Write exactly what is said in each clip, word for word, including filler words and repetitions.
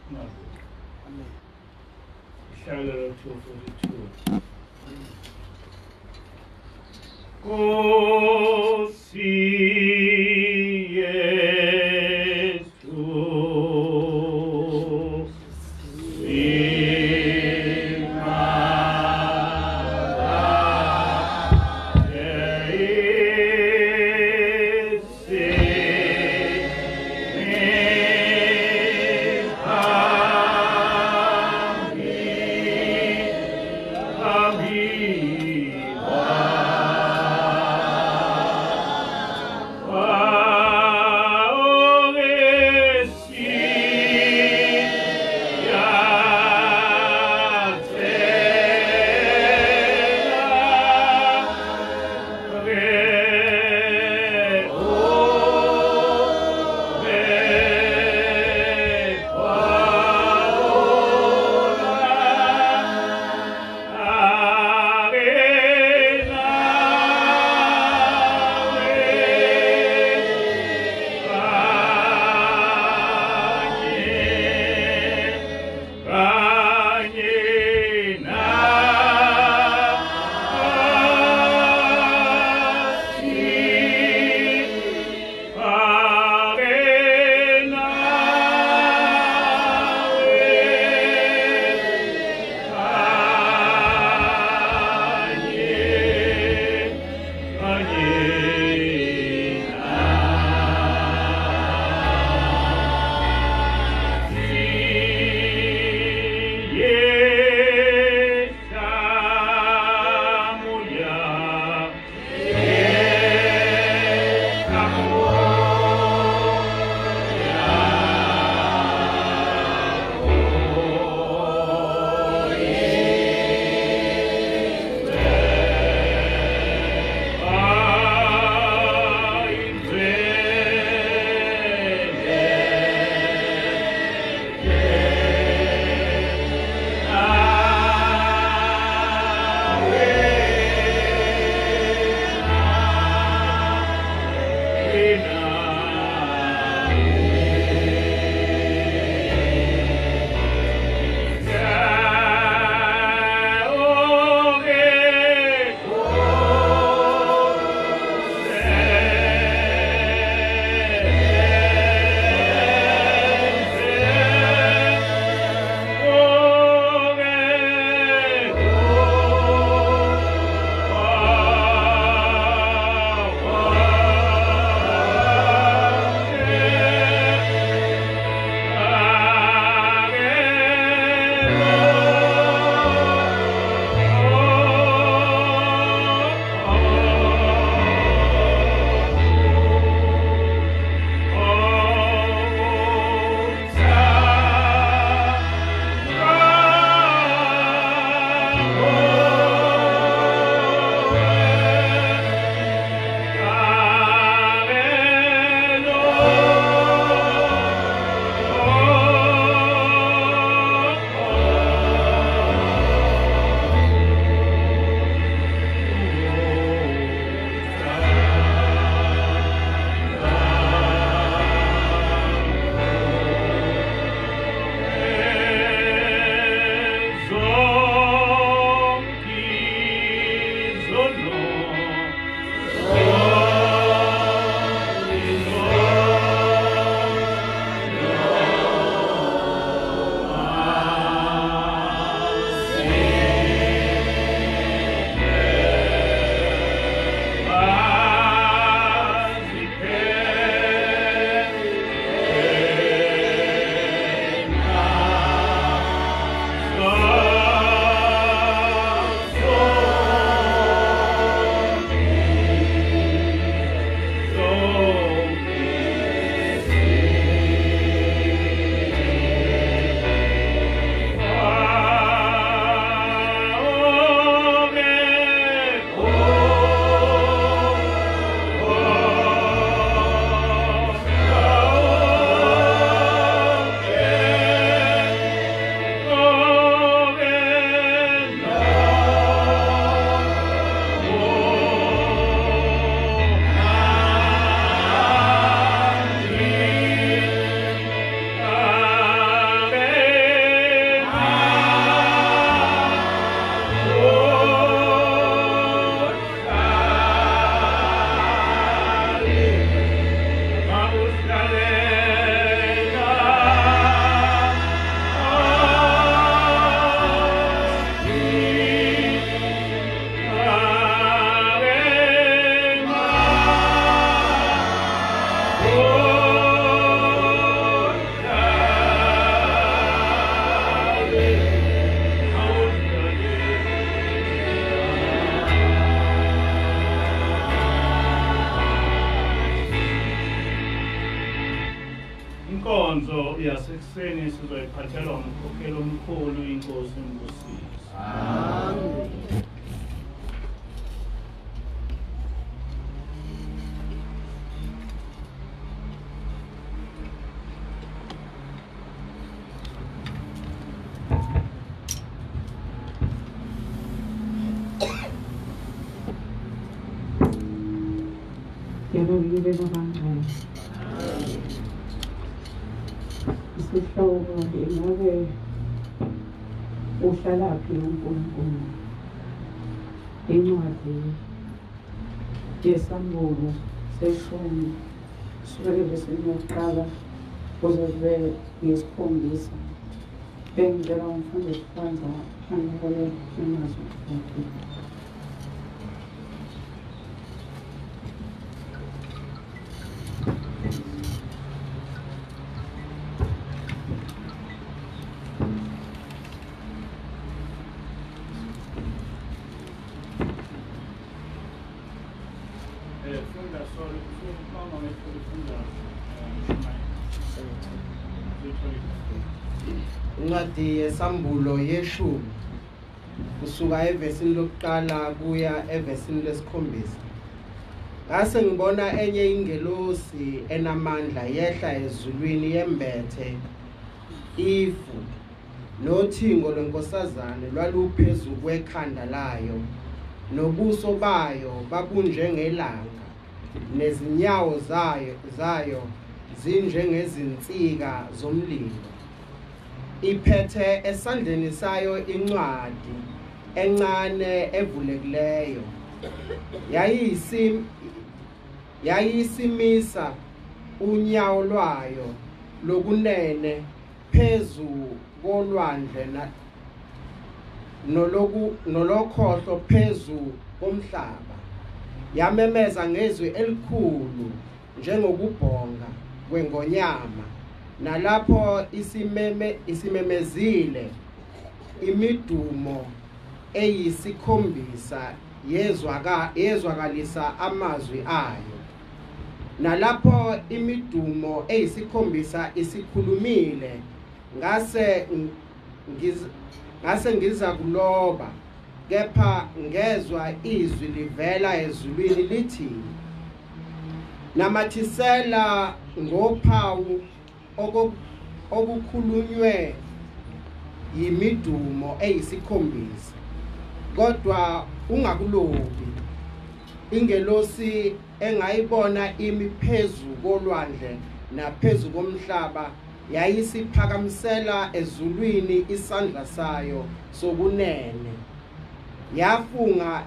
Charlotte two forty-two. Così es tu, yasekuseni sizoyiphathelwa umkhokheli omkhulu inkosi enkosini. Amen. Quiero vivir en Amen. Isihloko ingabe uhlalaphi uNkulunkulu. Incwadi yesambulo seshumi sibeke besini yokuqala kuze kube ngesikhombisa. Bengicela umfundisi kwanza angibole imazwi akhe. Incwadi yesambulo yeshumi kusuka evesini lokuqala kuya evesini lesikhombisa. Ngase ngibona enye ingelosi enamandla yehla ezulwini yembethe ifu nothingo lwenkosazane lwaluphezu kwekhanda layo nobuso bayo babunjengelanga nezinyawo zayo zayo zinjengezinsika zomlilo. Iphethe esandleni sayo incwadi encane evulekileyo. Yayisim yayisimisa unyawo lwayo lokunene phezu kolwandle na noloku nolokhohlo phezu komhlaba. Yamemeza ngezwi elikhulu njengokubhonga kwengonyama. Nalapho isimeme isimemezile imidumo eyisikhombisa yezwaka yezwakalisa amazwi ayo. Nalapho imidumo eyisikhombisa isikhulumile ngase ngiz ngase ngiza kuloba kepha ngezwa izwi livela ezulwini lithi namathisela ngophawu okukhulunywe yimidumo eyisikhombisa kodwa ungakulobi. Ingelosi engayibona imi phezu kolwandle naphezu komhlaba yayisiphakamisela ezulwini isandla sayo sokunene. Yafunga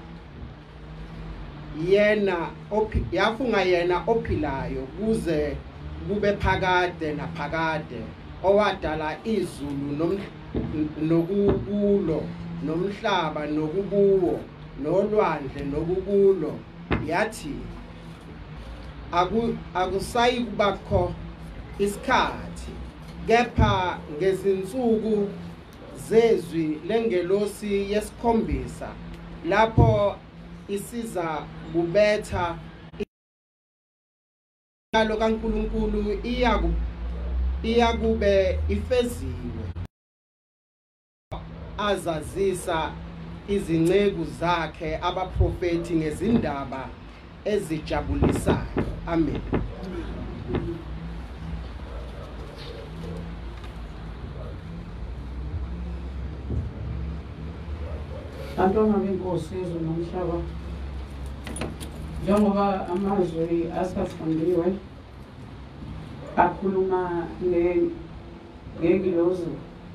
yena ophi yafunga yena ophilayo kuze kube phakade naphakade owadala izulu nokukulo nomhlaba nokukuwo nolwandle nokukulo. Yathi aku akusayi kubakho isikhathi kepha ngezinsuku zezwi lengelosi yesikhombisa lapho isiza kubetha lo kaNkulunkulu iyaku iyakube ifeziwe. Azazisa izinceku zakhe abaprofeti ngezindaba ezijabulisayo. Amen. Bantwana benkosi yezwe nomhlaba, njengoba amazwi asafundiwe akhuluma ngengilozi,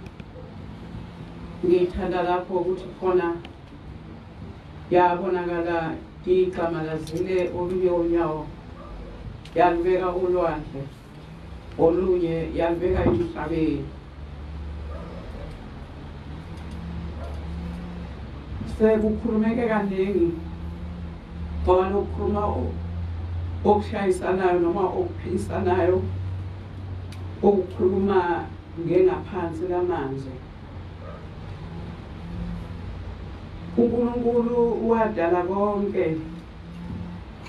ngithanda lapho ukuthi khona yabonakala igxamalazile olunye unyawo yalubeka ulwandle olunye yalubeka emhlabeni. Sekukhulumeke kaningi ngoba lokukhuluma okushayisanayo noma okuphilisanayo okukhuluma ngengaphansi kamanzi. uNkulunkulu wadala konke,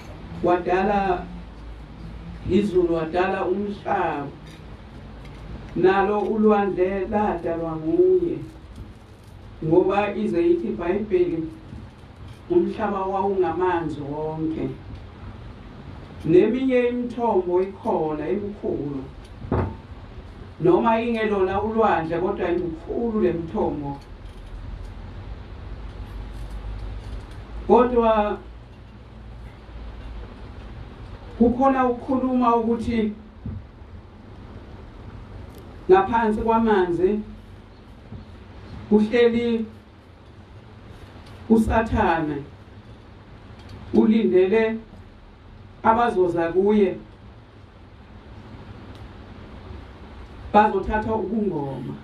wadala izulu, wadala umhlaba, nalo ulwandle ladalwa nguye ngoba ize ithi iBhayibheli umhlaba wawungamanzi wonke neminye imithombo ikhona emikhulu noma ingelona ulwandle kodwa imikhulu lemithombo kodwa kukhona ukukhuluma ukuthi ngaphansi kwamanzi uhleli uSathane ulindele abazoza kuye bazothatha ukungoma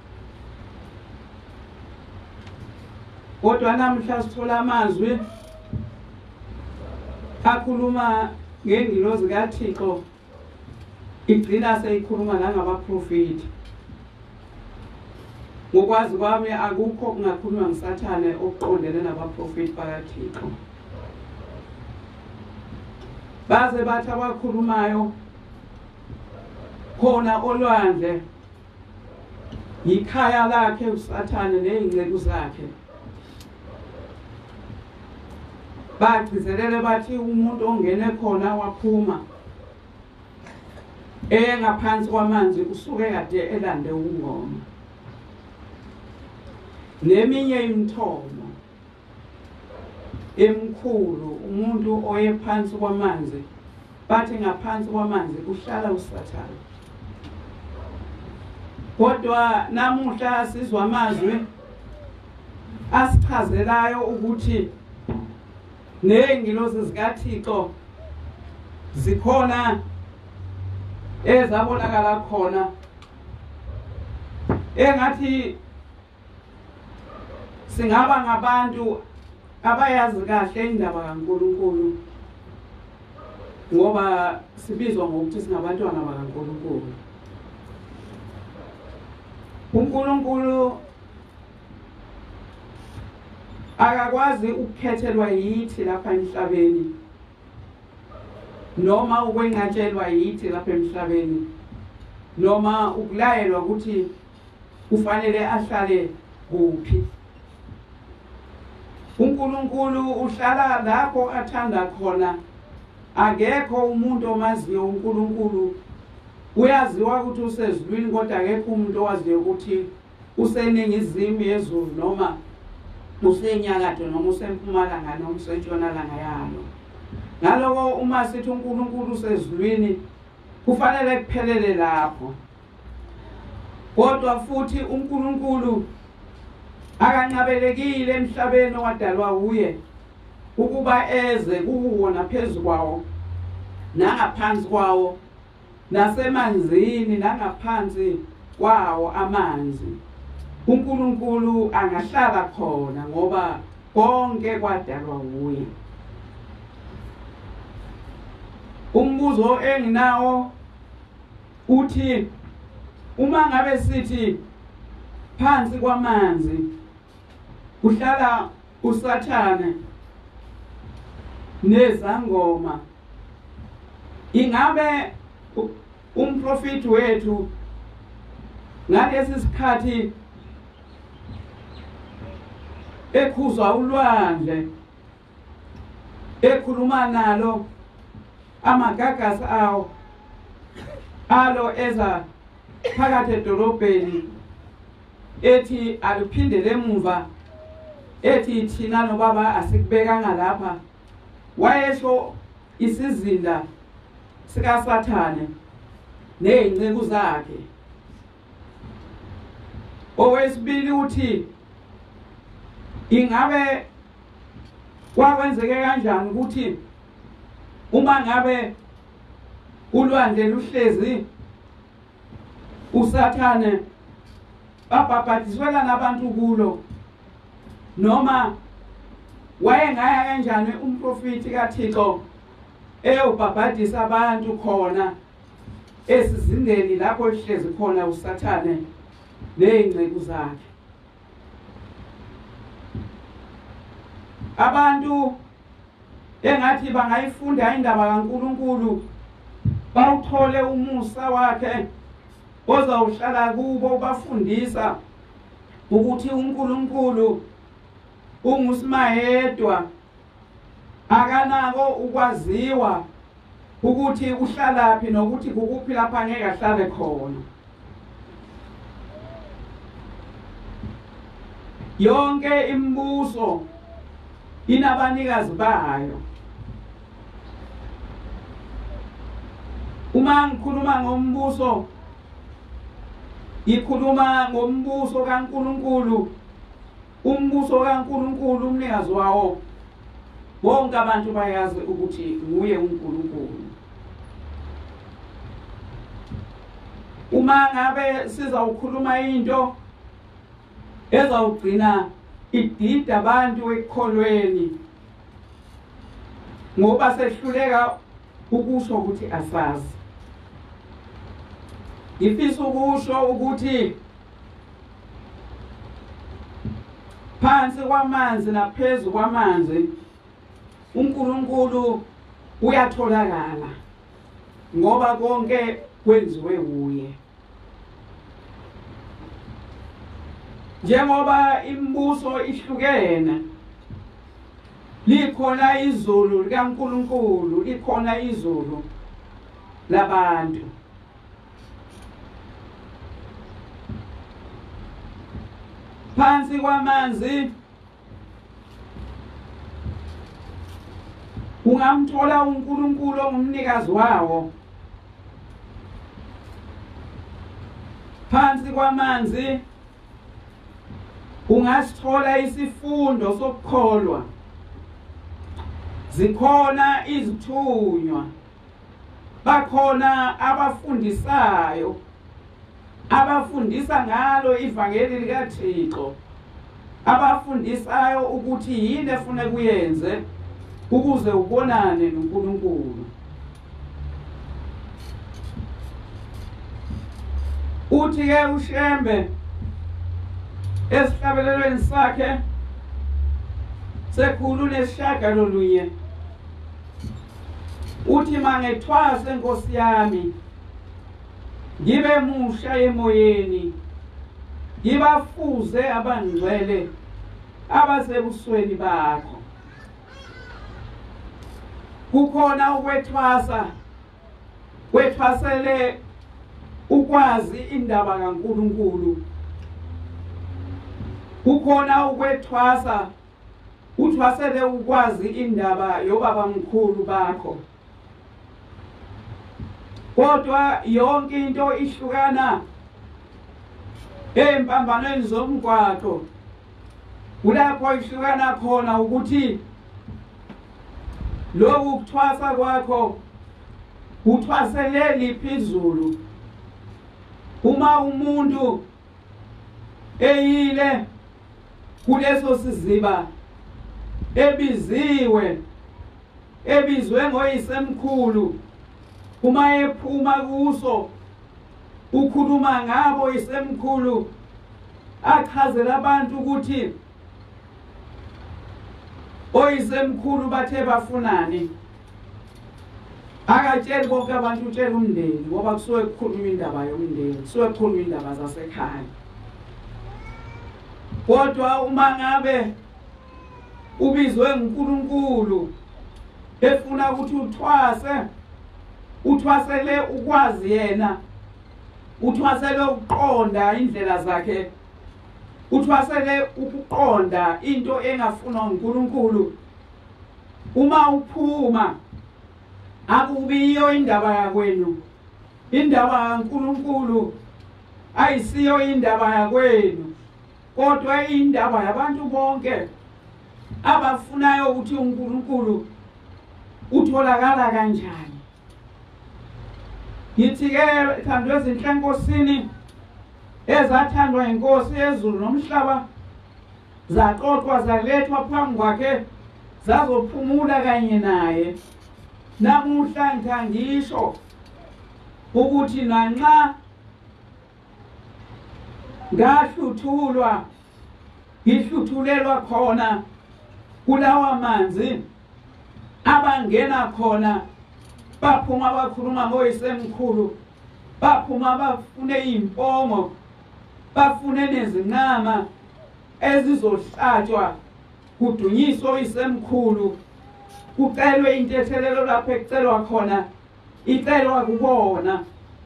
kodwa namhla sithola amazwi akhuluma ngengilozi kaThixo igcina seyikhuluma nangabaprofeti ngokwazi kwami akukho kungakhulunywa ngiSathane okuqondene nabaprofeti bakaThixo baze bathi abakhulumayo khona olwandle yikhaya lakhe uSathane nezingceku zakhe bagcizelele bathi umuntu ongene khona waphuma engaphansi kwamanzi usuke kade elande ungoma neminye imithombo emkhulu umuntu oyephansi kwamanzi bathi ngaphansi kwamanzi kuhlala uSathane kodwa namuhla sizwa amazwi asichazelayo ukuthi nengilozi zikaThixo zikhona ezabonakala khona engathi singaba ngabantu abayazi kahle indaba kaNkulunkulu ngoba sibizwa ngokuthi singabantwana bakaNkulunkulu uNkulunkulu akakwazi ukukhethelwa yithi lapha emhlabeni noma ukwenqatshelwa yithi lapha emhlabeni noma ukulayelwa ukuthi kufanele ahlale kuphi uNkulunkulu uhlala lapho athanda khona akekho umuntu omaziyo uNkulunkulu uyaziwa ukuthi usezulwini kodwa akekho umuntu owaziyo ukuthi useningizimu yezulu noma usenyakatho noma usempumalanga noma usentshonalanga yalo ngaloko uma sithi uNkulunkulu usezulwini kufanele kuphelele lapho kodwa futhi uNkulunkulu akancabelekile emhlabeni owadalwa uye ukuba eze kuwona phezukwawo nangaphansi kwawo nasemanzini nangaphansi kwawo amanzi uNkulunkulu angahlala khona ngoba konke kwadalwa uye umbuzo enginawo uthi uma ngabe sithi phansi kwamanzi kuhlala uSathane nezangoma ingabe umprofeti wethu ngalesi sikhathi ekhuzwa ulwandle ekhuluma nalo amagagasi awo alo eza phakathi edolobheni ethi aluphindele emuva ethi thina nobaba asikubekanga lapha wayesho isizinda sikaSathane nezingceku zakhe owesibili uthi ingabe kwakwenzeke kanjani ukuthi uma ngabe ulwandle luhlezi uSathane babhabhadiswela nabantu kulo noma wayengaya kanjani umprofeti kaThixo eyobhabhadisa abantu khona esizindeni lapho ehlezi khona uSathane nezingceku zakhe abantu engathi bangayifunda indaba kaNkulunkulu bawuthole umusa wakhe ozawuhlala kubo bafundisa ukuthi uNkulunkulu ungusimayedwa, akanako ukwaziwa ukuthi uhlala phi nokuthi kukuphi lapha ngeke ahlale khona. Yonke imibuso inabanikazi bayo. Uma ngikhuluma ngombuso, ikhuluma ngombuso kaNkulunkulu. Umbuso kaNkulunkulu umnikazi wawo bonke abantu bayazi ukuthi nguye uNkulunkulu. Uma ngabe sizawukhuluma into ezawugcina idida abantu ekholweni ngoba sehluleka ukusho ukuthi asazi, ngifisa ukusho ukuthi phansi kwamanzi naphezulu kwamanzi uNkulunkulu uyatholakala ngoba konke kwenziwe uye. Njengoba imibuso ihlukene, likhona izulu likaNkulunkulu, likhona izulu labantu. Phansi kwamanzi ungamthola uNkulunkulu ongumnikazi wawo. Phansi kwamanzi ungasithola isifundo sokukholwa. Zikhona izithunywa, bakhona abafundisayo, abafundisa ngalo ivangeli likaThixo, abafundisayo ukuthi yini efuna kuyenze ukuze ubonane noNkulunkulu. Uthi ke uShembe esihlabelelweni sakhe sekhulu nesishagalolunye, uthi mangethwase Nkosi yami ngibe musha emoyeni, ngibafuze abangcwele abasebusweni bakho. Kukhona ukwethwasa, kwethwasele ukwazi indaba kaNkulunkulu. Kukhona ukwethwasa, uthwasele ukwazi indaba yobabamkhulu bakho. Kodwa yonke into ihlukana empambanweni zomgwaqo. Kulapho ihlukana khona ukuthi lokhu ukuthwasa kwakho uthwasele liphi izulu. Uma umuntu eyile kuleso siziba ebiziwe, ebizwe ngoyisemkhulu, uma ephuma kuso ukhuluma ngabo isemkhulu, achazela abantu ukuthi oyisemkhulu bathe bafunani. Akatsheli bonke abantu, utshela umndeni ngoba kusuke kukhulunywa indaba yomndeni, kusuke kukhulunywa indaba zasekhaya. Kodwa uma ngabe ubizwe nguNkulunkulu efuna ukuthi uthwase, uthwasele ukwazi yena, uthwasele ukuqonda indlela zakhe, uthwasele ukuqonda into engafunwa nguNkulunkulu. Uma uphuma akubiyo indaba yakwenu, indaba kaNkulunkulu ayisiyo indaba yakwenu, kodwa indaba yabantu bonke abafunayo ukuthi uNkulunkulu utholakala kanjani. Yithi-ke thandwe ezinhle enkosini ezathandwa inkosi yezulu nomhlaba, zaqoqwa zalethwa phambi kwakhe zazophumula kanye naye. Namuhla ngisho ukuthi nanxa ngahluthulwa, ngihluthulelwa khona kulawa manzi, abangena khona baphuma bakhuluma ngoyisemkhulu, baphuma bafune impongo bafune nezinqama ezizohlatshwa kudunyiswe isemkhulu kucelwe intethelelo lapho ekucelwa khona icelwa kubona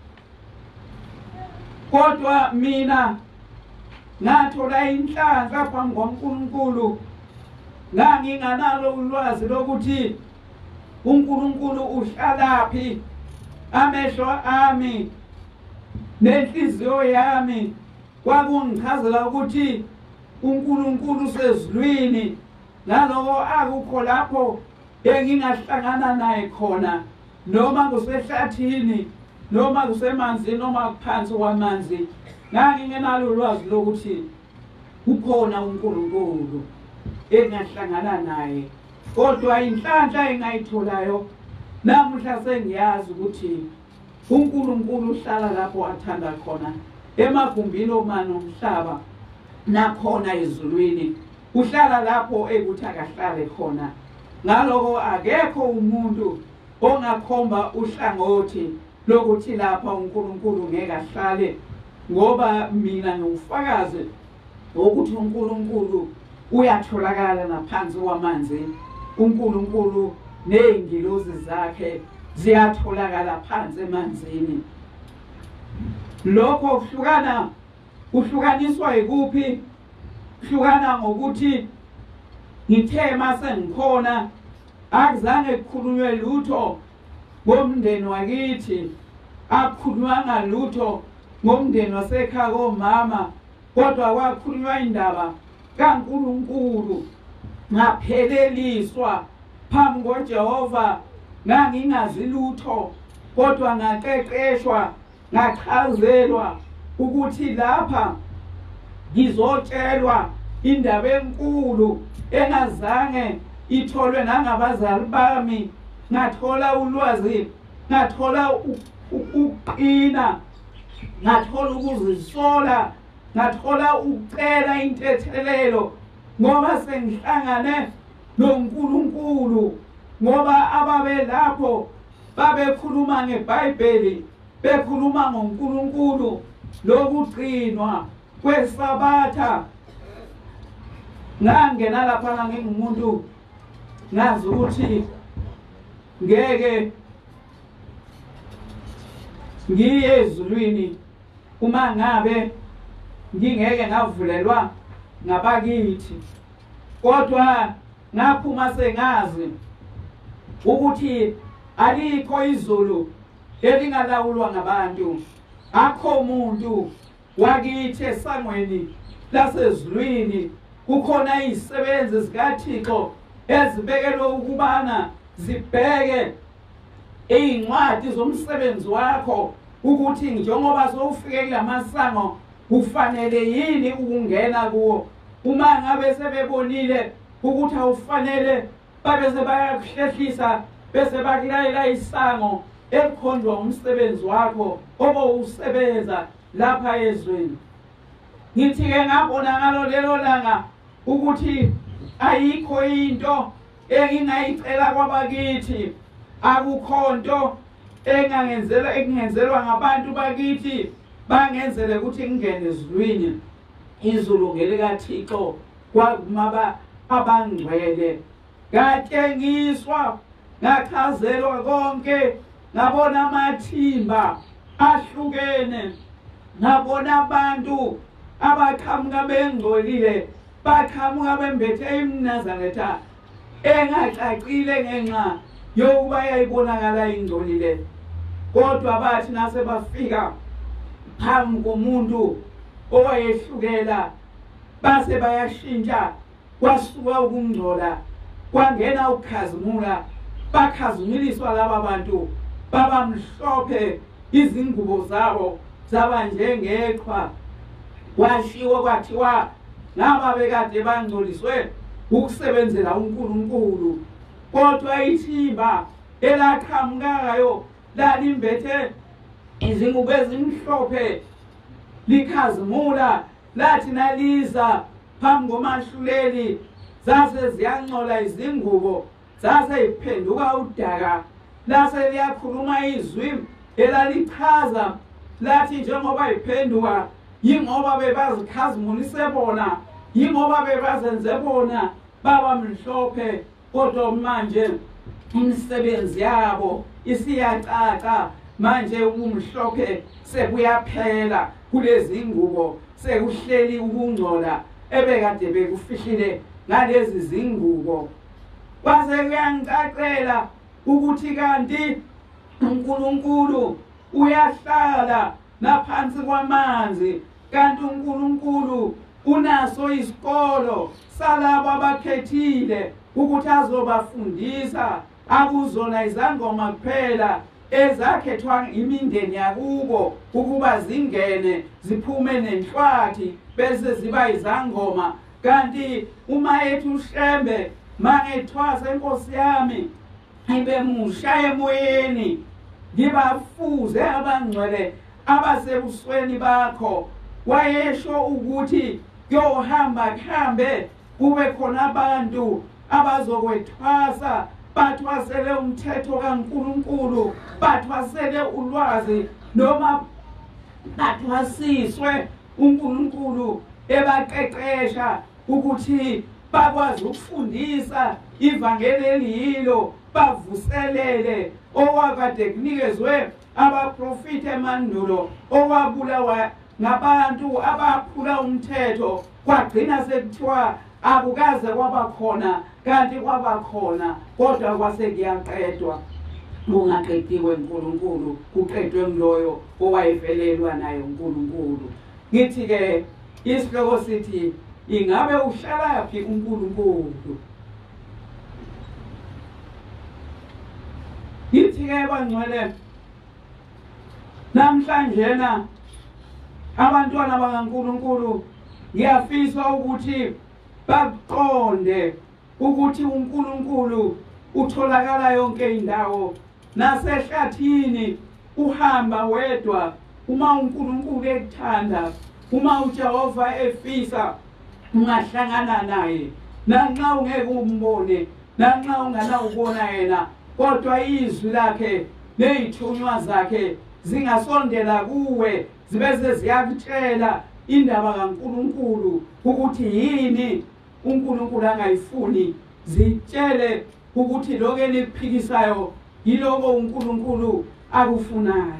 kodwa mina ngathola inhlanhla phambi kwaNkulunkulu nganginganalo ulwazi lokuthi uNkulunkulu uhlalaphi amehlo ami nenhliziyo yami kwakungichazela ukuthi uNkulunkulu sezulwini naloko akukho lapho engingahlangana naye khona noma kusehlathini noma kusemanzini noma kuphansi kwamanzi ngangingenalo ulwazi lokuthi ukhona uNkulunkulu engahlangana naye kodwa inhlanhla engayitholayo namuhla sengiyazi ukuthi uNkulunkulu uhlala lapho athanda khona emagumbini omani omhlaba nakhona ezulwini uhlala lapho ekuthi akahlale khona ngaloko akekho umuntu ongakhomba uhlangothi lokuthi lapha uNkulunkulu ngeke ahlale ngoba mina ngiwufakaze ukuthi uNkulunkulu uyatholakala naphansi kwamanzi uNkulunkulu nezingilosi zakhe ziyatholakala phansi emanzini lokho kuhlukana kuhlukaniswa ikuphi kuhlukana ngokuthi ngithe mase ngikhona akuzange kukhulunywe lutho ngomndeni wakithi akukhulunywanga lutho ngomndeni wasekhaya komama kodwa kwakhulunywa indaba kaNkulunkulu ngapheleliswa phambi koJehova ngangingazi lutho kodwa ngaqeqeshwa ngachazelwa ukuthi lapha ngizotshelwa indaba enkulu engazange itholwe nangabazali bami ngathola ulwazi ngathola ukuqina ngathola ukuzisola ngathola ukucela intethelelo ngoba sengihlangane noNkulunkulu ngoba ababe lapho babekhuluma ngeBhayibheli bekhuluma ngoNkulunkulu lokugcinwa kwesabatha ngangena lapha ngingumuntu ngazi ukuthi ngeke ngiye ezulwini uma ngabe ngingeke ngavulelwa ngabakithi kodwa ngaphuma sengazi ukuthi alikho izulu elingalawulwa ngabantu akho umuntu wakithi esangweni lasezulwini kukhona izisebenzi zikaThixo ezibekelwe ukubana zibheke incwadi zomsebenzi wakho ukuthi njengoba sowufike kulamasango ufanele yini ukungena kuwo uma ngabe sebebonile ukuthi awufanele babese bayakuhlehlisa bese bakulayela isango elikhonjwa umsebenzi wakho obowusebenza lapha ezweni ngithi ke ngabona ngalo lelo langa ukuthi ayikho into engingayicela kwabakithi akukho into engangenzela ekungenzelwa ngabantu bakithi bangenzele ukuthi ngingene ezulwini izulu ngelikaThixo kwamaba abangcwele ngatshengiswa ngachazelwa konke ngabona amathimba ahlukene ngabona abantu abaqhamuka bengcolile baqhamuka bembethe imnazaretha engacacile ngenxa yokuba yayibonakala ingcolile kodwa bathi nase bafika phambi komuntu owayehlukela base bayashintsha kwasuka ukungcola kwangena ukukhazimula bakhazimuliswa laba bantu baba mhlophe izingubo zabo zaba njengeqhwa kwashiwo kwathiwa ngaba bekade bangcoliswe ukusebenzela uNkulunkulu kodwa ithimba elaqhamukayo lalimbethe izingubo ezimhlophe likhazimula lathi naliza phambi komahluleli zase ziyangcola izingubo zase iphenduka udaka lase liyakhuluma izwi elalichaza lathi njengoba iphenduka yingoba bebazikhazimulise bona, yingoba bebazenze bona baba mhlophe, kodwa manje imisebenzi yabo isiyacaca. Manje umhlophe sekuyaphela kulezi ngubo, sekuhleli ukungcola ebekade bekufihlile ngalezi zingubo. Kwase kuyangicacela ukuthi kanti uNkulunkulu uyahlala naphansi kwamanzi, kanti uNkulunkulu unaso isikolo salabo abakhethile ukuthi azobafundisa, akuzona izangoma kuphela ezakhethwa imindeni yakubo ukuba zingene ziphume nenhlwathi bese ziba izangoma. Kanti uma ethu uShembe mangethwasa inkosi yami ibe musha emoyeni, ngibafuze abangcwele abasebusweni bakho. Wayesho ukuthi kuyohamba kuhambe kube khona abantu abazokwethwasa, bathwasele umthetho kaNkulunkulu, bathwasele ulwazi, noma bathwasiswe uNkulunkulu ebaqeqesha ukuthi bakwazi ukufundisa ivangeli eliyilo, bavuselele okwakade kunikezwe abaprofiti emandulo, okwabulawa ngabantu abaphula umthetho, kwagcina sekuthiwa akukaze kwabakhona, kanti kwabakhona kodwa kwase kuyaqedwa. Kungaqediwe uNkulunkulu, kuqedwe nguloyo owayevelelwa naye uNkulunkulu. Ngithi-ke isihloko sithi ingabe uhlalaphi uNkulunkulu? Ngithi-ke bangcwele, namhlanje na abantwana bakaNkulunkulu ngiyafisa ukuthi baqonde ukuthi uNkulunkulu utholakala yonke indawo, nasehlathini uhamba wedwa. Uma uNkulunkulu ekuthanda, uma uJehova efisa, ungahlangana naye, nanxa ungeke umbone, nanxa unganawubona yena, kodwa izwi lakhe nezithunywa zakhe zingasondela kuwe zibese ziyakutshela indaba kaNkulunkulu ukuthi yini uNkulunkulu angayifuni. Zitshele ukuthi lokho elikuphikisayo yiloko uNkulunkulu akufunayo.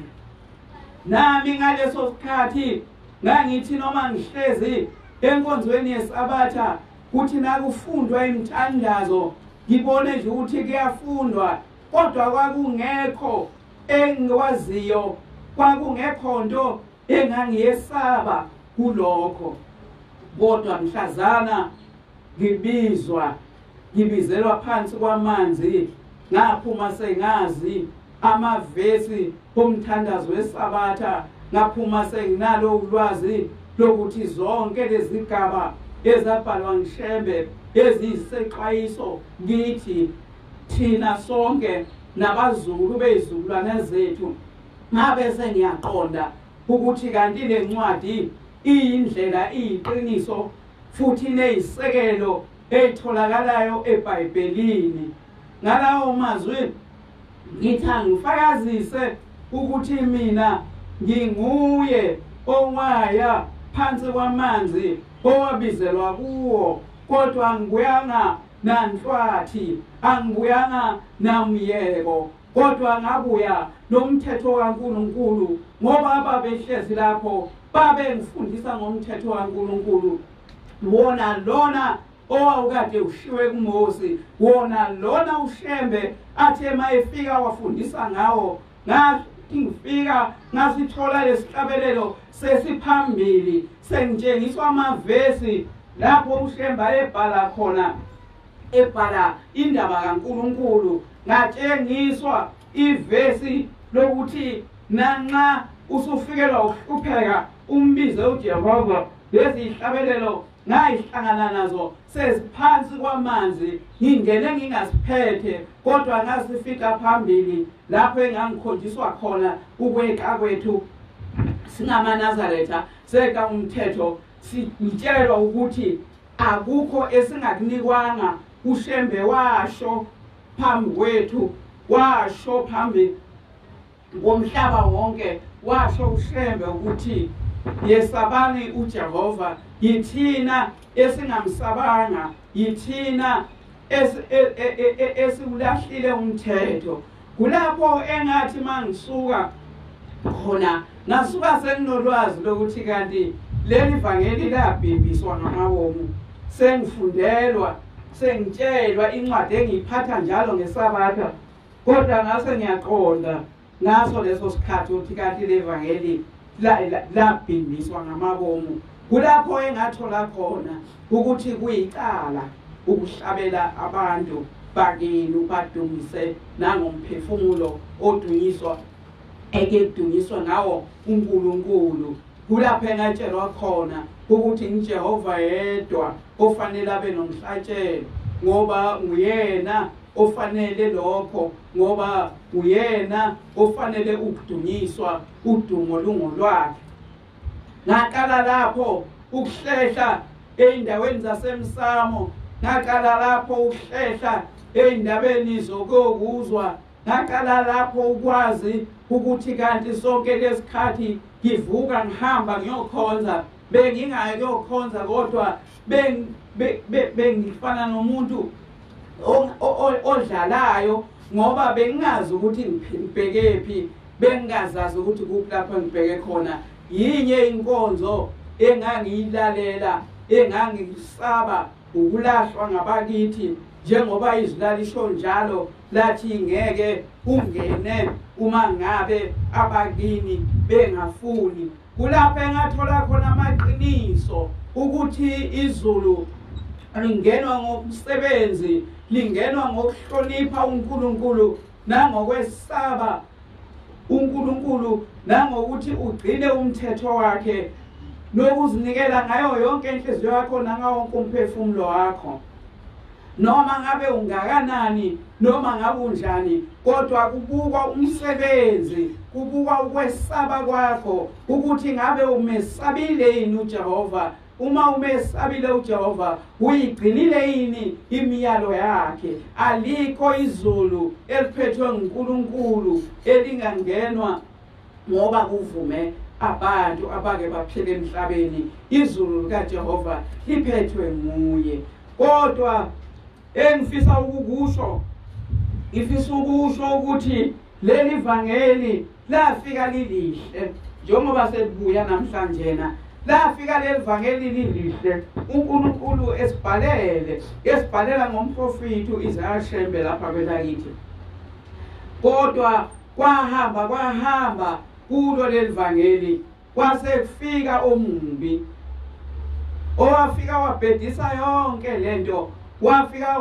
Nami ngaleso sikhathi ngangithi noma ngihlezi enkonzweni yeSabatha kuthi nakufundwa imithandazo, ngibone nje ukuthi kuyafundwa, kodwa kwakungekho engikwaziyo, kwakungekho nto engangiyesaba kulokho. Kodwa mhlazana ngibizwa, ngibizelwa phansi kwamanzi, ngaphuma sengazi amavesi omthandazo weSabatha, ngaphuma senginalo ulwazi lokuthi zonke lezi zigaba ezabhalwa nguShembe eziyisexwayiso ngithi thina sonke nabazulu bezizukulwane zethu. Ngabe sengiyaqonda ukuthi kanti le ncwadi iyindlela, iyiqiniso futhi neyisekelo etholakalayo eBhayibhelini. Ngalawo mazwi ngithi angifakazise ukuthi mina nginguye owaya phansi kwamanzi owabizelwa kuwo, kodwa angibuyanga nanhlwathi, angibuyanga namyeko, kodwa ngabuya nomthetho kaNkulunkulu, ngoba ababehlezi lapho babengifundisa ngomthetho kaNkulunkulu. Wona lona owawukade ushiwe kuMose, wona lona uShembe athe mayefika wafundisa ngawo. Ngathi ngifika ngasithola lesihlabelelo sesiphambili, sengitshengiswa amavesi lapho uShembe ebhala khona, ebhala indaba kaNkulunkulu. Ngatshengiswa ivesi lokuthi nanxa usufikelwa ukuhlupheka umbize uJehova. Lezi zihlabelelo ngayihlangana nazo seziphansi kwamanzi, ngingene ngingasiphethe, kodwa ngasifika phambili lapho engangikhonjiswa khona ukweqa kwethu singamaNazaretha seka umthetho. Sitshelwa ukuthi akukho esingakunikwanga. uShembe washo phambi kwethu, washo phambi ngomhlaba wonke washo uShembe ukuthi yesabani uJehova, yithina esingamsabanga, yithina esiwulahlile umthetho. Kulapho engathi mangisuka khona ngasuka senginolwazi lokuthi kanti leli vangeli labhebhiswa ngamabomu, sengifundelwa, sengitshelwa incwadi engiyiphatha njalo ngesabatha, kodwa ngase ngiyaqonda ngaso leso sikhathi ukuthi kanti le vangeli labhebhiswa ngamabomu. Kulapho engathola khona ukuthi kuyicala ukuhlabela abantu bakini ubadumise nangomphefumulo odunyiswa ekedunyiswa ngawo uNkulunkulu. Kulapho engatshelwa khona ukuthi uJehova yedwa ofanele abe nomhlatshelo, ngoba uyena ofanele lokho, ngoba uyena ofanele ukudunyiswa, udumo lungolwakhe. Ngaqala lapho ukuhlehla eindaweni zasemsamo, ngaqala lapho ukuhlehla eindabeni zokuzwa, ngaqala lapho ukwazi ukuthi kanti sonke lesikhathi ngivuka ngihamba ngiyokhonza, bengingayi kuyokhonza kodwa bengifana nomuntu odlalayo, ngoba bengazi ukuthi ngibhekephi, bengazazi ukuthi kuphi lapho ngibheke khona. Yinye inkonzo engangiyilalela engangisaba ukulahlwa ngabakithi, njengoba izilalisho njalo lathi ngeke ungene uma ngabe abakini bengafuni. Kulapho engathola khona amaqiniso ukuthi izulu lingenwa ngomsebenzi, lingenwa ngokuhlonipha uNkulunkulu nangokwesaba uNkulunkulu, nangokuthi ugcine umthetho wakhe nokuzinikela ngayo yonke inhliziyo yakho nangawo wonke umphefumulo wakho. Noma ngabe ungakanani, noma ngabe unjani, kodwa kubukwa umsebenzi, kubukwa ukwesaba kwakho ukuthi ngabe umesabile yini uJehova. Uma umesabile uJehova, uyigcinile yini imiyalo yakhe. Alikho izulu eliphethwe nguNkulunkulu elingangenwa ngoba kuvume abantu abake baphila emhlabeni. Izulu likaJehova liphethwe nguye. Kodwa engifisa ukukusho, ngifisa ukusho ukuthi leli vangeli lafika lilihle, njengoba selibuya namhlanje na lafika leli vangeli lilihle. uNkulunkulu esibhalele, esibhalela ngomprofeti uIsaiah Shembe lapha kwelakithi. Kodwa kwahamba kwahamba kulo leli vangeli, kwase kufika omumbi owafika wabhedisa yonke lento. Wafika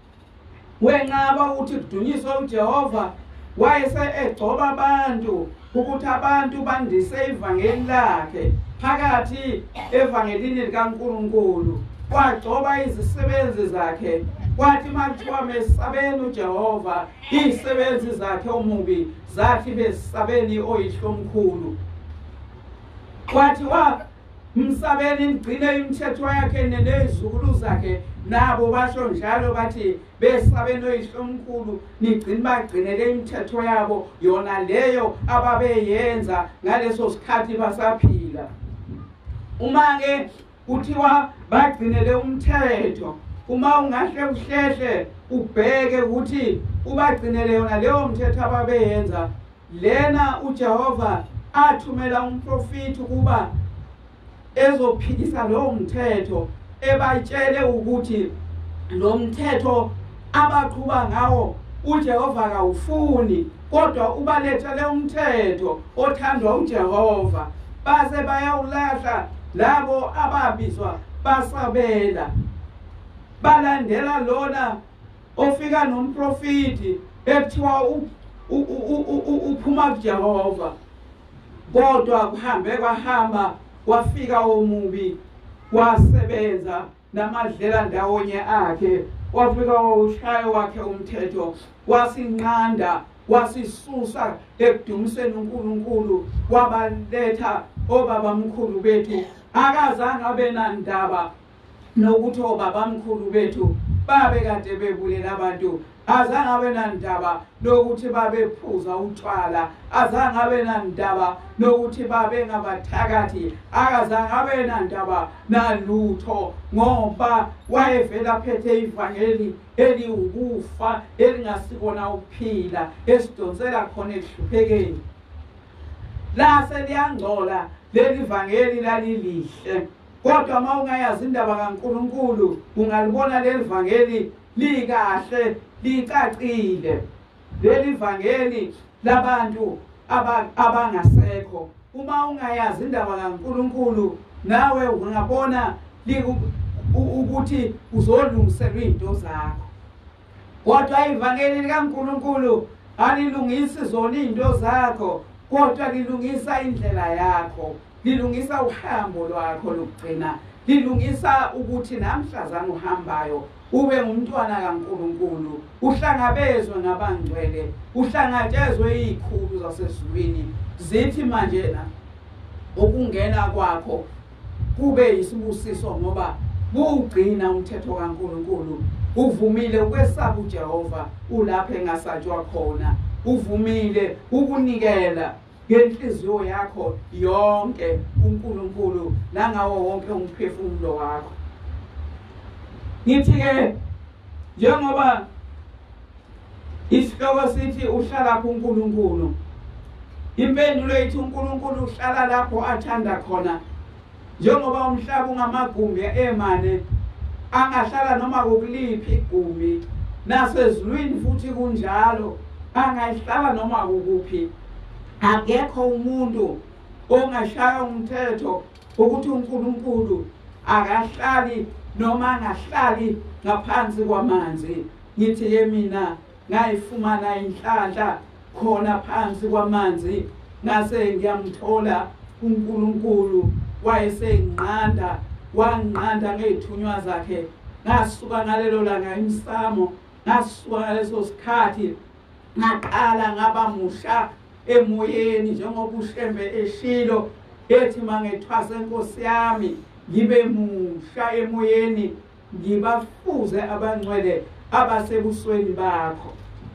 wenqaba ukuthi kudunyiswe uJehova, wayese egcoba abantu ukuthi abantu bandise ivangeli lakhe phakathi evangelini likaNkulunkulu. Wagcoba izisebenzi zakhe, kwathi makuthiwa mesabeni uJehova, izisebenzi zakhe omubi zathi besabeni oyihlomkhulu. Kwathi wa msabeni ngigcine imithetho yakhe nezizukulu zakhe, nabo basho njalo bathi besabeni oyihlomkhulu nigcine bagcinele imithetho yabo yona leyo ababeyenza ngaleso sikhathi basaphila. Uma ke kuthiwa bagcinele umthetho, uma ungahle uhlehle ubheke ukuthi ubagcinele yona leyo mthetho ababeyenza, lena uJehova athumela umprofeti kuba ezophikisa lo mthetho, ebatshele ukuthi lo mthetho abaqhuba ngawo uJehova kawufuni, kodwa ubalethele umthetho othandwa uJehova. Base bayawulahla labo ababizwa basabela, balandela lona ofika nomprofeti ekuthiwa uphuma kuJehova. Kodwa kuhambe kwahamba wafika omubi, wasebenza namadlela ndawonye akhe, wafika wawushaya wakhe umthetho, wasinqanda, wasisusa ekudumiseni uNkulunkulu, wabaletha obabamkhulu bethu. Akazange abe nandaba nokuthi obabamkhulu bethu babe kade bebulela abantu azange abe nandaba nokuthi babephuza utshwala azange abe nandaba nokuthi babe ngabathakathi akazange abe nandaba nalutho ngoba wayevela phethe ivangeli eliwukufa elingasikona ukuphila esidonsela khona ekuhluphekeni la seliyangcola leli vangeli lalilihle kodwa uma ungayazi indaba kaNkulunkulu ungalibona leli vangeli likahle licacile leli vangeli labantu abangasekho uma ungayazi indaba kaNkulunkulu nawe ungabona ukuthi uzolungiselwa izinto zakho kodwa ivangeli likaNkulunkulu alilungisi zona izinto zakho kodwa lilungisa indlela yakho lilungisa uhambo lwakho lokugcina lilungisa ukuthi namhlazana uhambayo ube ngumntwana kaNkulunkulu uhlangabezwe ngabangcwele uhlangatshezwe izikhulu zasezulwini zithi manje na ukungena kwakho kube isibusiso ngoba buugcina umthetho kaNkulunkulu uvumile ukwesaba uJehova ulapha engasatshwa khona uvumile ukunikela ngenhliziyo yakho yonke uNkulunkulu nangawo wonke umphefumulo wakho ngithi ke njengoba isihloko sithi uhlala lapho uNkulunkulu impendulo ethi uNkulunkulu uhlala lapho athanda khona njengoba umhlaba ungamagumbi emane angahlala noma kukuliphi igumbi nasezulwini futhi kunjalo angahlala noma kukuphi akekho umuntu ongashaya umthetho ukuthi uNkulunkulu akahlali noma angahlali ngaphansi kwamanzi ngithi ke mina ngayifumana inhlanhla khona phansi kwamanzi ngase ngiyamthola uNkulunkulu wayesenqanda wanqanda ngezithunywa zakhe ngasuka ngalelo langa imsamo ngasuka ngaleso sikhathi ngaqala ngaba musha emoyeni njengoba uShembe eshilo ethi mangethwasa inkosi yami ngibe musha emoyeni ngibafuze abangcwele abasebusweni bakho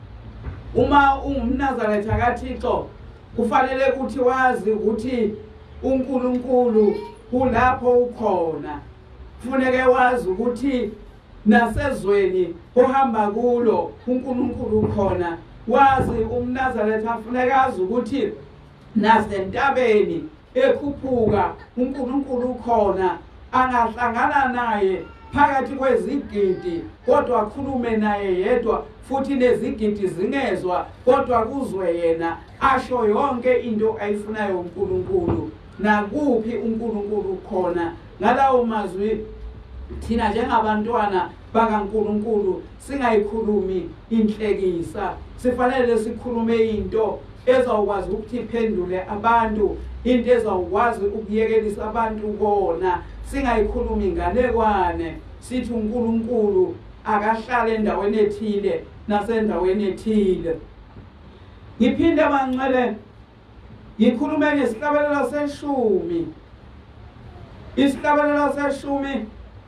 uma ungumNazaretha kaThixo kufanele ukuthi wazi ukuthi uNkulunkulu kulapho ukhona kufanele wazi ukuthi nasezweni ohamba kulo uNkulunkulu ukhona wazi umNazaretha kufanele wazi ukuthi nasentabeni ekhuphuka uNkulunkulu ukhona angahlangana naye phakathi kwezigidi kodwa akhulume naye yedwa futhi nezigidi zingezwa kodwa kuzwe yena asho yonke into ayifunayo uNkulunkulu nakuphi uNkulunkulu khona ngalawo mazwi thina njengabantwana bakaNkulunkulu singayikhulumi inhlekisa sifanele sikhulume into ezawukwazi ukuthi iphendule abantu into ezawukwazi ukuyekelisa abantu kona singayikhulumi inganekwane sithi uNkulunkulu akahlala endaweni ethile nasendaweni ethile ngiphinde bangcwele ngikhulume ngesihlabelelo seshumi isihlabelelo seshumi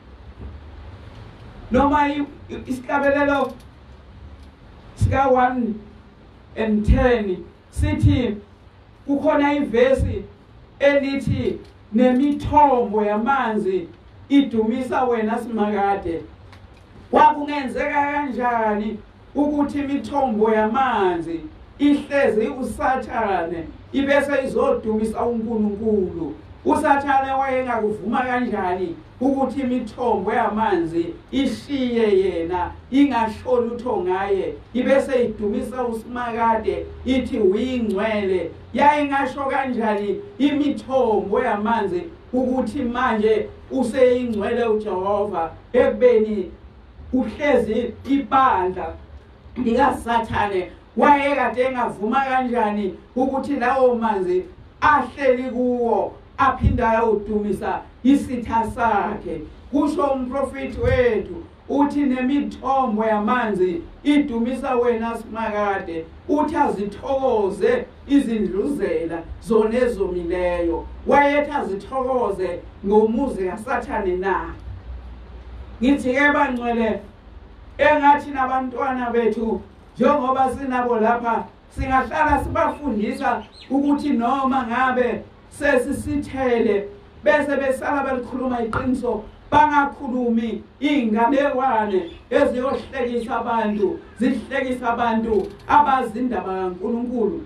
noma isihlabelelo sika one and ten sithi kukhona ivesi elithi nemithombo yamanzi idumisa wena simakade kwakungenzeka kanjani ukuthi imithombo yamanzi ihlezi usathane ibese izodumisa uNkulunkulu usathane wayengakuvuma kanjani ukuthi imithombo yamanzi ishiye yena ingasholo utho ngaye ibese idumisa usimakade ithi uyingcwele yayingasho kanjani imithombo yamanzi ukuthi manje useyingcwele uJehova ekubeni uhlezi ibandla likasathane wayekade engavuma kanjani ukuthi lawo manzi ahleli kuwo aphinda udumisa isitha sakhe kusho umprofeti wethu uthi nemithombo yamanzi idumisa wena simakade uthi azithokoze izindluzela zona ezomileyo wayethi azithokoze ngomuzi kaSathane na ngithi ke bangcwele engathi nabantwana bethu njengoba sinabo lapha singahlala sibafundisa ukuthi noma ngabe sesisithele bese besala belikhuluma iqiniso bangakhulumi inganekwane eziyohlekisa abantu zihlekisa abantu abazindaba kaNkulunkulu.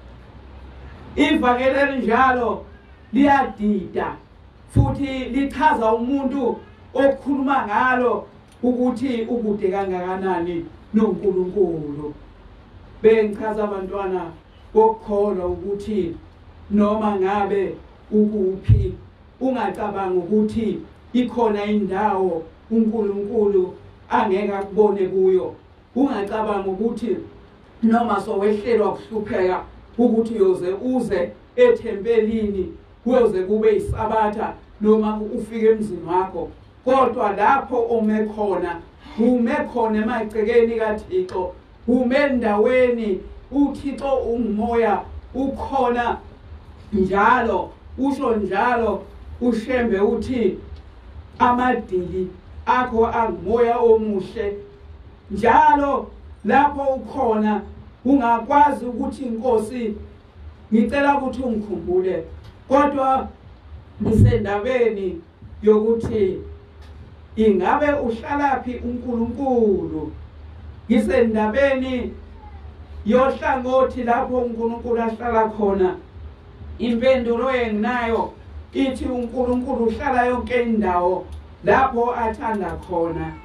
Ivangeli elinjalo liyadida futhi lichaza umuntu okhuluma ngalo ukuthi ukude kangakanani noNkulunkulu. Bengichaza abantwana bokholwa ukuthi noma ngabe ukuphi ungacabanga ukuthi ikhona indawo uNkulunkulu angeke akubone kuyo. Ungacabanga ukuthi noma sowehlelwa ukuhlupheka ukuthi uyoze uze ethempelini kuyoze kube isabatha noma ufike emzini wakho, kodwa lapho ome khona ume khona emagcekeni kaThixo, ume endaweni uThixo ungumoya ukhona njalo. Usho njalo uShembe uthi amadili akho angumoya omuhle njalo. Lapho ukhona ungakwazi ukuthi inkosi ngicela ukuthi ungikhumbule, kodwa ngisendabeni yokuthi ingabe uhlalaphi uNkulunkulu. Ngisendabeni yohlangothi lapho uNkulunkulu ahlala khona. Impendulo enginayo ithi uNkulunkulu uhlala yonke indawo lapho athanda khona.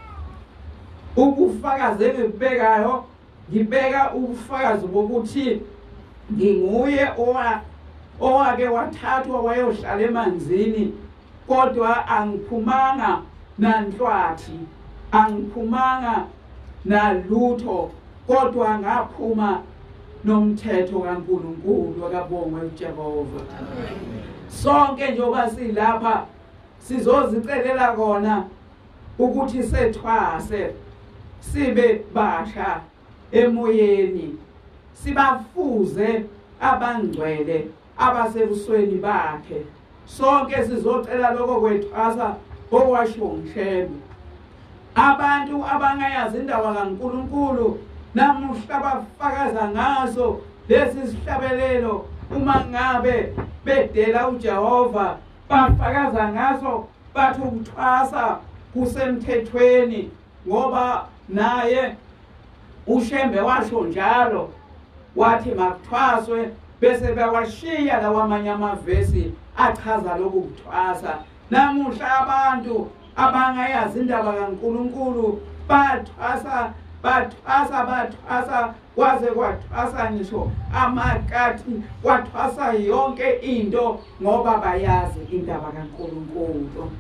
Ubufakazi engibekayo ngibeka ubufakazi bokuthi nginguye owa owake wathathwa wayohlala emanzini, kodwa angiphumanga nanhlwathi, angiphumanga nalutho, kodwa ngaphuma nomthetho kaNkulunkulu. Akabongwe uJehova. Sonke njengoba silapha sizozicelela kona ukuthi sethwase sibe basha emoyeni, sibafuze abangcwele abasebusweni bakhe. Sonke sizocela lokho kwethwasa okwasho uMshembe. Abantu abangayazi indaba kaNkulunkulu namuhla bafakaza ngazo lesi sihlabelelo. Uma ngabe bedela uJehova bafakaza ngaso bathi ukuthwasa kusemthethweni, ngoba naye uShembe washo njalo wathi makuthwaswe, bese bewashiya lawa amanye amavesi achaza lokhu kuthwasa. Namuhla abantu abangayazi indaba kaNkulunkulu bathwasa bathwasa bathwasa kwaze kwathwasa ngisho amakati, kwathwasa yonke into ngoba bayazi indaba kaNkulunkulu.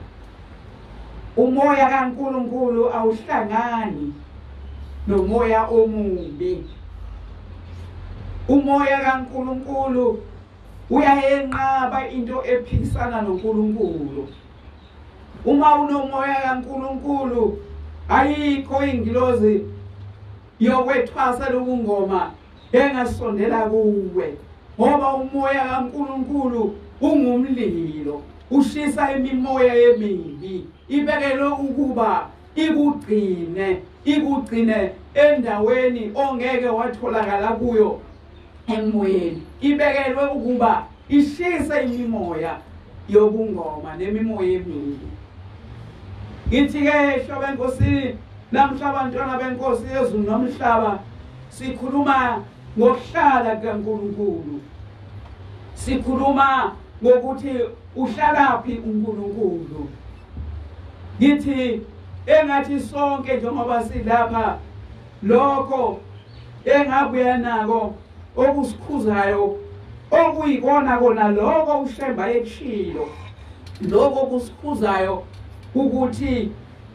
Umoya kaNkulunkulu awuhlangani nomoya omubi. Umoya kaNkulunkulu uyayenqaba into ephikisana noNkulunkulu. Uma unomoya kaNkulunkulu ayikho ingilozi yokwethwasa lokungoma engasondela kuwe, ngoba umoya kaNkulunkulu ungumlilo ushisa imimoya emibi, ibekelwe ukuba ikugcine ikugcine endaweni ongeke watholakala kuyo emoyeni. Ibekelwe ukuba ishise imimoya yobungoma nemimoya emibi. Ngithi ke hlobo enkosi, namhla abantwana benkosi yezulu nomhlaba sikhuluma ngokuhlala kaNkulunkulu. Sikhuluma ngokuthi uhlalaphi uNkulunkulu. Ngithi engathi sonke njengoba silapha lokho engabuya nako okusikhuzayo okuyikona kona lokho uShembe ekushilo, lokho kusikhuzayo ukuthi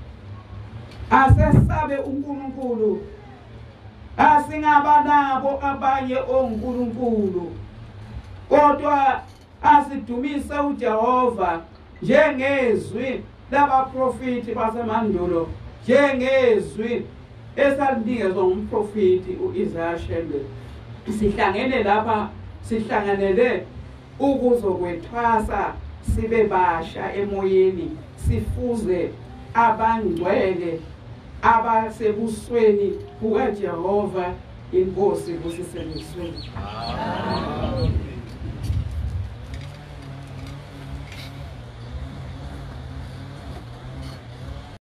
asesabe uNkulunkulu, asingaba nabo abanye oNkulunkulu, kodwa asidumise uJehova njengezwi labaprofiti basemandulo, njengezwi esalinikezwa ngumprofiti uIsaiah Shembe. Sihlangene lapha, sihlanganele ukuzokwethwasa sibe basha emoyeni, sifuze abangcwele abasebusweni bukaJehova inkosi busisemzweni.